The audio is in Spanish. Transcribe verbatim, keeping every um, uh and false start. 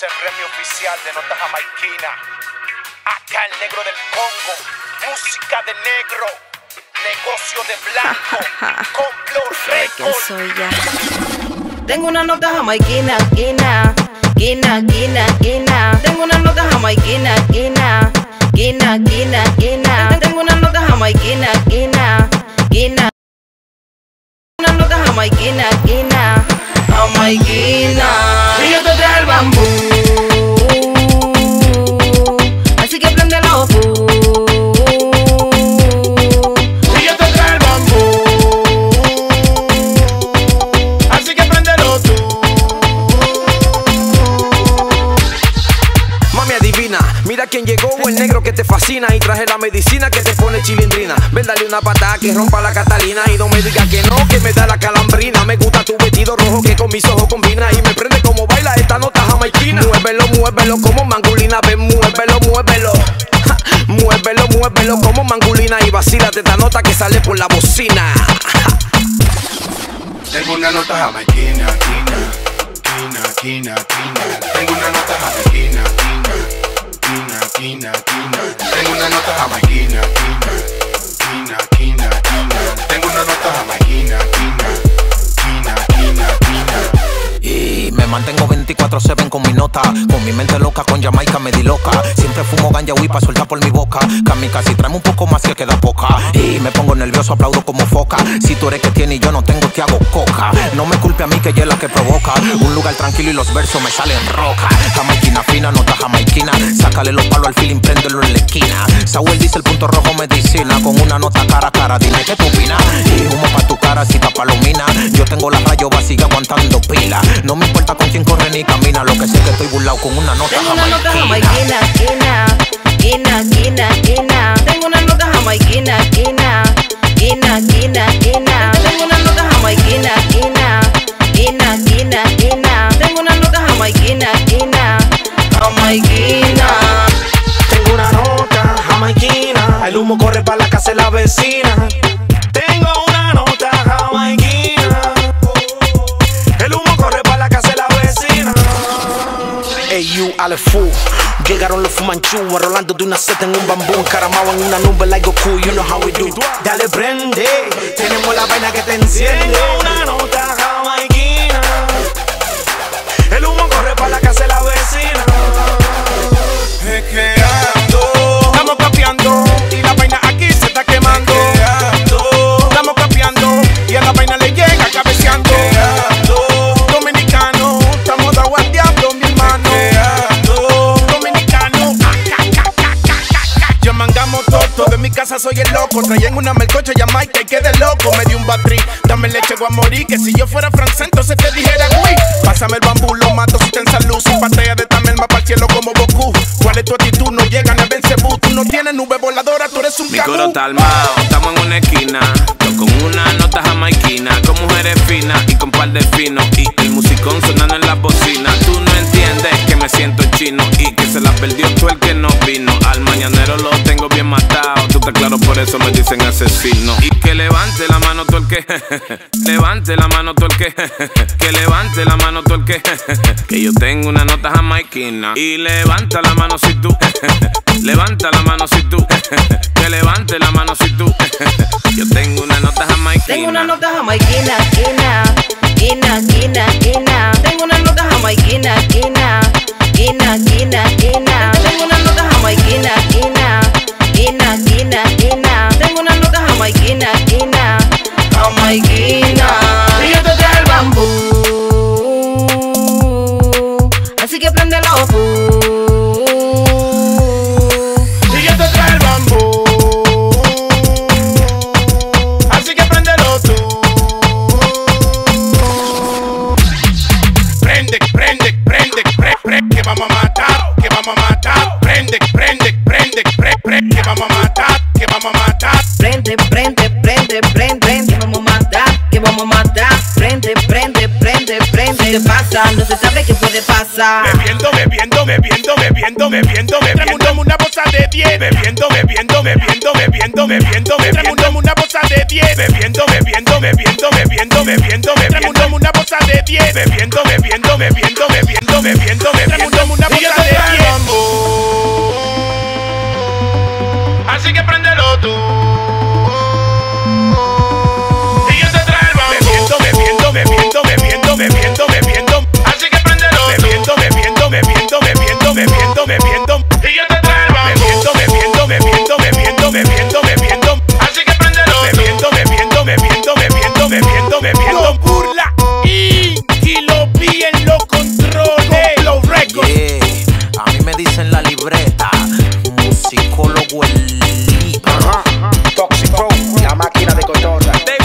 es el remix oficial de Nota Jamaiquina. Acá el negro del Congo, música de negro, negocio de blanco, complot ¿Quién récord. soy ya? Tengo una nota jamaiquina, quina, quina, quina, quina. Tengo una nota jamaiquina, quina, quina, quina, quina. Tengo una nota jamaiquina, quina, quina. Una nota jamaiquina, quina, jamaiquina. Y yo te trae el bambú, así que préndelo tú. Y yo te trae el bambú, así que préndelo tú. Mami adivina, mira quién llegó, el negro que te fascina. Y traje la medicina que te pone chilindrina. Ven, dale una patada que rompa la Catalina. Y no me digas que no, que me da la calambrina. Me gusta tu vestido rojo que con mis ojos combina. Y me prende como baila esta nota jamaiquina. Muévelo, muévelo como mangulina. Ven, muévelo, muévelo ja, muévelo, muévelo como mangulina. Y vacílate esta nota que sale por la bocina. Tengo una nota jamaiquina, quina, quina, quina, quina. Tengo una nota jamaiquina, quina, quina, quina, quina. Tengo una nota jamaiquina, quina, quina, quina, quina. Tengo una nota jamaiquina, quina, quina, quina, quina. Y me mantengo veinticuatro siete con mi nota. Con mi mente loca, con Jamaica me di loca. Siempre fumo ganja y pa' suelta por mi boca. Kamikaze, tráeme un poco más que queda poca. Y me pongo nervioso, aplaudo como foca. Si tú eres que tiene y yo no tengo, te hago coca. No me culpe a mí que ella es la que provoca. Un lugar tranquilo y los versos me salen roca. Jamaiquina fina, nota jamaiquina. Sácale los palos al feeling, préndelo en la esquina. Sauer dice el punto rojo medicina. Con una nota cara a cara, dime qué tú opinas. Y humo pa' tu cara si te palomina. Yo tengo la rayo vacía aguantando pila. No me importa con quién corre ni camina. Lo que sé que estoy burlao con una nota Tengo una nota jamaiquina. jamaiquina, quina, quina, quina, quina. Tengo una nota jamaiquina, quina, quina, quina, quina. Tengo una nota jamaiquina, quina, quina, quina, quina. Tengo una nota jamaiquina, quina, jamaiquina. Tengo una nota jamaiquina. El humo corre para la casa de la vecina. Tengo una nota jamaiquina. El humo corre para la casa de la vecina. Ey, you, Ale Fu. Llegaron los Fumanchu, enrolando de una seta en un bambú, encaramado en una nube like Goku, you know how we do. Dale, prende, tenemos la vaina que te enciende. Tengo una nota jamaiquina. El humo corre para la casa de la vecina. Es que ando, estamos copiando y la vaina aquí se está quemando. Es que ando, estamos copiando y a la vaina le llega cabeceando. Es que ando, dominicano, estamos dando al diablo, mi hermano. Es que ando, dominicano, ah, ca, ca, ca, ca, ca, ca. Yo mangamos todo, de mi casa soy el loco. Traían una melcocha Jamaica y quedé loco. Me di un batri, dame leche, voy a morir. Que si yo fuera francés, entonces te dijera uy. Pásame el bambú, lo mato si te en salud. Sin pantalla de tamel, más para el cielo como Goku. ¿Cuál es tu actitud? No llegan a Belcebú. Tú no tienes nube voladora, tú eres un Mi cabú. coro está armado, estamos en una esquina. Yo con una nota jamaiquina, con mujeres finas y con par de finos. Y el musicón sonando en la bocina. Tú no entiendes que me siento chino y que se la perdió tú el que no vino. Al mañanero lo tengo bien matado. Tú estás claro, por eso me dicen asesino. Y que levante la mano todo el que levante la mano todo el que que levante la mano todo el que que yo tengo una nota jamaiquina. Y levanta la mano si tú levanta la mano si tú que levante la mano si tú yo tengo una nota jamaiquina. Tengo una nota jamaiquina, quina, quina, quina, quina. Tengo una nota jamaiquina, quina, quina, quina, quina. Tengo una nota jamaiquina, quina, quina, quina, quina. Tengo una nota jamaiquina, quina, jamaiquina. Y yo te trae el bambú, así que préndelo tú. Y yo te trae el bambú, así que préndelo tú. Prende, prende, prende, pre, pre, que vamos a matar, que vamos a matar. Prende, prende, prende, pre, pre, que vamos a matar, que vamos a matar. Prende, prende, prende, prende, prende, que vamos a matar, que vamos a matar. Prende, prende, prende, prende. ¿Qué pasa? No se sabe qué puede pasar. Bebiendo, bebiendo, bebiendo, bebiendo, bebiendo, bebiendo, dame una bolsa de diez. Bebiendo, bebiendo, bebiendo, bebiendo, bebiendo, bebiendo, dame una bolsa de diez. Bebiendo, bebiendo, bebiendo, bebiendo, bebiendo, bebiendo, dame una bolsa de diez. Bebiendo, bebiendo, bebiendo, bebiendo, bebiendo, bebiendo, Ajá. Toxic Pro, la máquina de cotorra.